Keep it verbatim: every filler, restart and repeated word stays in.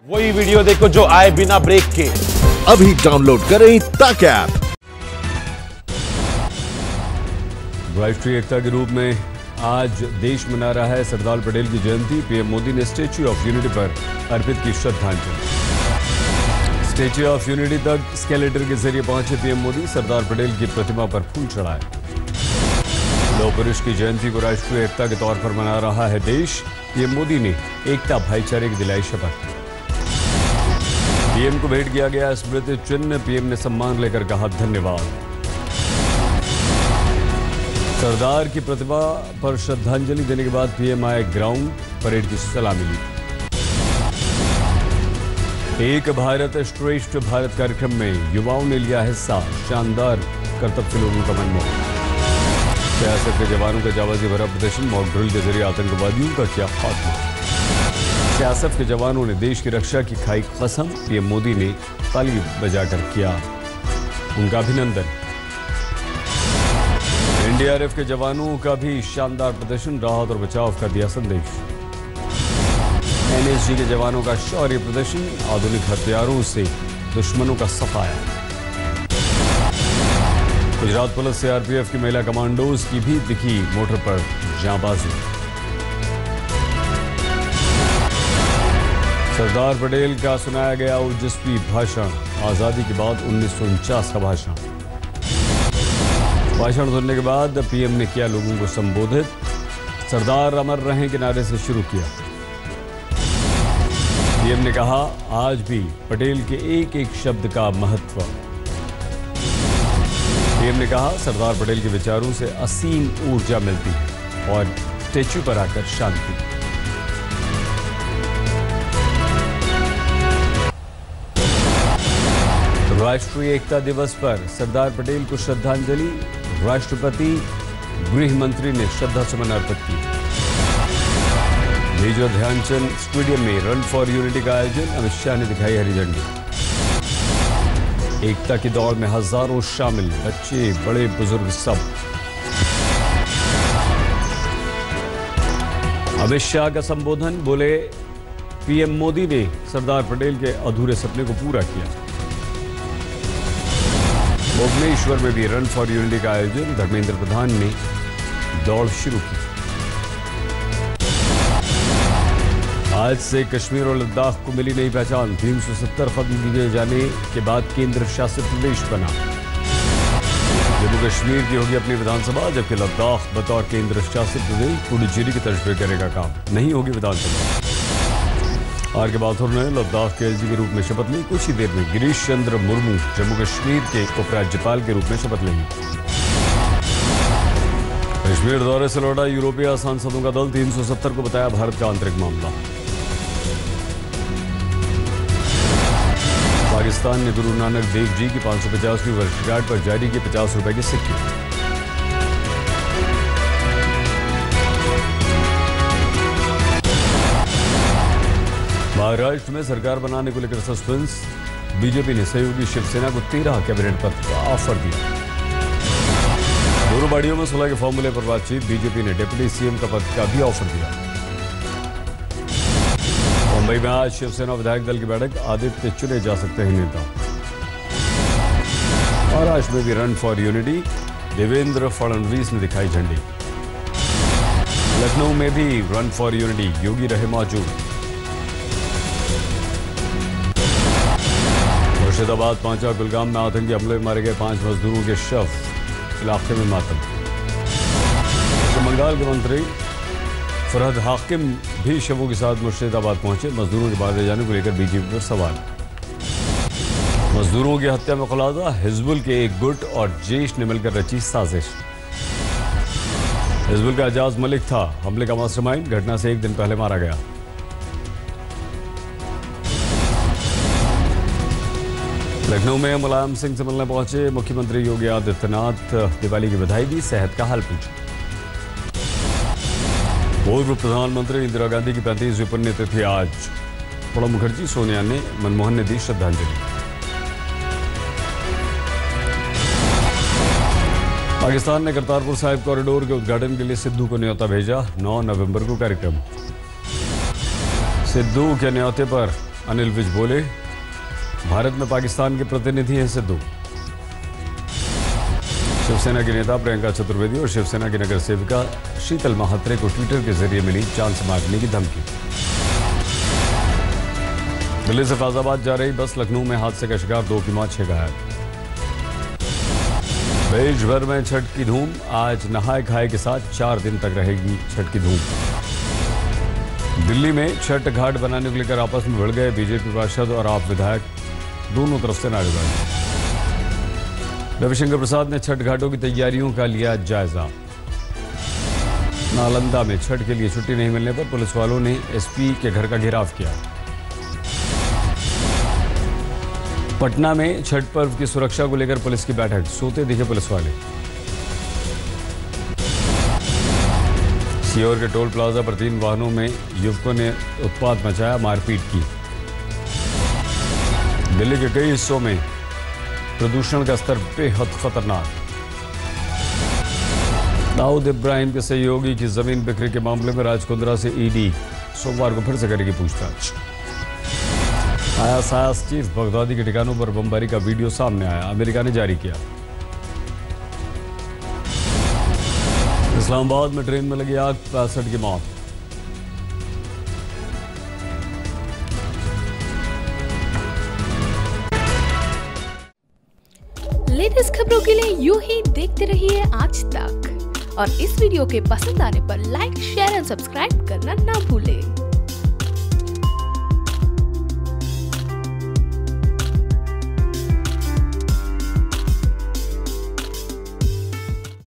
वही वीडियो देखो जो आए बिना ब्रेक के। अभी डाउनलोड करें तक ऐप। राष्ट्रीय एकता के रूप में आज देश मना रहा है सरदार पटेल की जयंती। पीएम मोदी ने स्टैच्यू ऑफ यूनिटी पर अर्पित की श्रद्धांजलि। स्टैच्यू ऑफ यूनिटी तक स्केलेटर के जरिए पहुंचे पीएम मोदी, सरदार पटेल की प्रतिमा पर फूल चढ़ाए। लौह पुरुष की जयंती को राष्ट्रीय एकता के तौर पर मना रहा है देश। पीएम मोदी ने एकता भाईचारे की दिलाई शपथ। पीएम को भेंट किया गया स्मृति चिन्ह। पीएम ने सम्मान लेकर कहा धन्यवाद। सरदार की प्रतिमा पर श्रद्धांजलि देने के बाद पीएम आए ग्राउंड, परेड की सलामी ली। एक भारत श्रेष्ठ भारत कार्यक्रम में युवाओं ने लिया हिस्सा, शानदार करतब से लोगों का मन मोहा। सियासत के जवानों का जाबाजी भरा प्रदर्शन, मॉक ड्रिल के जरिए आतंकवादियों का किया खात्मा। सियासत के जवानों ने देश की रक्षा की खाई कसम। पीएम मोदी ने ताली बजाकर किया उनका अभिनंदन। एनडीआरएफ के जवानों का भी शानदार प्रदर्शन, राहत और बचाव का दिया संदेश। एनएसजी के जवानों का शौर्य प्रदर्शन, आधुनिक हथियारों से दुश्मनों का सफाया। गुजरात पुलिस सीआरपीएफ की महिला कमांडोज की भी दिखी मोटर पर जांबाजी। सरदार पटेल का सुनाया गया ओजस्वी भाषण, आजादी के बाद उन्नीस सौ उनचास का भाषण। भाषण सुनने के बाद पीएम ने किया लोगों को संबोधित। सरदार अमर रहें के नारे से शुरू किया। पीएम ने कहा आज भी पटेल के एक एक शब्द का महत्व। पीएम ने कहा सरदार पटेल के विचारों से असीम ऊर्जा मिलती है और स्टैच्यू पर आकर शांति। राष्ट्रीय एकता दिवस पर सरदार पटेल को श्रद्धांजलि। राष्ट्रपति गृह मंत्री ने श्रद्धा सुमन अर्पित की। मेजर ध्यानचंद स्टेडियम में रन फॉर यूनिटी का आयोजन, अमित शाह ने दिखाई हरी झंडी। एकता की दौड़ में हजारों शामिल, बच्चे बड़े बुजुर्ग सब। अमित शाह का संबोधन, बोले पीएम मोदी ने सरदार पटेल के अधूरे सपने को पूरा किया। भुवनेश्वर में भी रन फॉर यूनिटी का आयोजन, धर्मेंद्र प्रधान ने दौड़ शुरू की। आज से कश्मीर और लद्दाख को मिली नई पहचान, तीन सौ सत्तर खत्म किए जाने के बाद केंद्र शासित प्रदेश बना। जम्मू कश्मीर की होगी अपनी विधानसभा, जबकि लद्दाख बतौर केंद्र शासित प्रदेश पुडुचेरी की तर्ज पर करेगा काम। नहीं होगी विधानसभा। आर के माथुर ने लद्दाख के एलजी के रूप में शपथ ली। कुछ ही देर में गिरीश चंद्र मुर्मू जम्मू कश्मीर के उपराज्यपाल के रूप में शपथ लेंगे। कश्मीर दौरे से लौटा यूरोपीय सांसदों का दल, तीन सौ सत्तर को बताया भारत का आंतरिक मामला। पाकिस्तान ने गुरु नानक देव जी की पांच सौ पचासवीं वर्षगांठ पर जारी किए पचास रुपए के सिक्के। महाराष्ट्र में सरकार बनाने को लेकर सस्पेंस, बीजेपी ने सहयोगी शिवसेना को तेरह कैबिनेट पद का ऑफर दिया। दोनों पार्टियों में सुलह के फॉर्मूले पर बातचीत, बीजेपी ने डिप्टी सीएम का पद का भी ऑफर दिया। मुंबई में आज शिवसेना विधायक दल की बैठक, आदित्य चुने जा सकते हैं नेता। महाराष्ट्र में भी run for unity, Devendra Fadnavis ने दिखाई झंडी। लखनऊ में भी रन फॉर यूनिटी, योगी रहे मौजूद। मुर्शिदाबाद पहुंचा कुलगाम में आतंकी हमले में मारे गए पांच मजदूरों के शव, इलाके में मातम। पश्चिम बंगाल के मंत्री फरहद हाकिम भी शवों के साथ मुर्शिदाबाद पहुंचे। मजदूरों के मारे जाने को लेकर बीजेपी पर सवाल। मजदूरों की हत्या में खुलासा, हिजबुल के एक गुट और जैश ने मिलकर रची साजिश। हिजबुल का एजाज मलिक था हमले का मास्टरमाइंड, घटना से एक दिन पहले मारा गया। लखनऊ में मुलायम सिंह से मिलने पहुंचे मुख्यमंत्री योगी आदित्यनाथ, दिवाली की बधाई दी, सेहत का हाल पूछा। पूर्व प्रधानमंत्री इंदिरा गांधी की पैंतीसवीं पुण्यतिथि आज, प्रणब मुखर्जी, सोनिया ने मनमोहन ने दी श्रद्धांजलि। पाकिस्तान ने करतारपुर साहिब कॉरिडोर के उद्घाटन के लिए सिद्धू को न्योता भेजा, नौ नवंबर को कार्यक्रम। सिद्धू के न्योते पर अनिल विज बोले, भारत में पाकिस्तान के प्रतिनिधि हैं सिद्धू। शिवसेना के नेता प्रियंका चतुर्वेदी और शिवसेना की नगर सेविका शीतल महात्रे को ट्विटर के जरिए मिली चांस मारने की धमकी। दिल्ली से फैजाबाद जा रही बस लखनऊ में हादसे का शिकार, दो की मौत, छह घायल। देश भर में छठ की धूम, आज नहाए खाए के साथ चार दिन तक रहेगी छठ की धूम। दिल्ली में छठ घाट बनाने को लेकर आपस में भिड़ गए बीजेपी पार्षद और आप विधायक, दोनों तरफ से नारेबाजी। रविशंकर प्रसाद ने छठ घाटों की तैयारियों का लिया जायजा। नालंदा में छठ के लिए छुट्टी नहीं मिलने पर पुलिस वालों ने एसपी के घर का घेराव किया। पटना में छठ पर्व की सुरक्षा को लेकर पुलिस की बैठक, सोते दिखे पुलिस वाले। सीहोर के टोल प्लाजा पर तीन वाहनों में युवकों ने उत्पात मचाया, मारपीट की। दिल्ली के कई हिस्सों में प्रदूषण का स्तर बेहद खतरनाक। दाऊद इब्राहिम के सहयोगी की जमीन बिक्री के मामले में राजकुंद्रा से ईडी सोमवार को फिर से करेगी पूछताछ। आईएसआईएस चीफ बगदादी के ठिकानों पर बमबारी का वीडियो सामने आया, अमेरिका ने जारी किया। इस्लामाबाद में ट्रेन में लगी आग, पैंसठ की मौत। लेटेस्ट खबरों के लिए यूं ही देखते रहिए आज तक और इस वीडियो के पसंद आने पर लाइक, शेयर एंड सब्सक्राइब करना ना भूलें।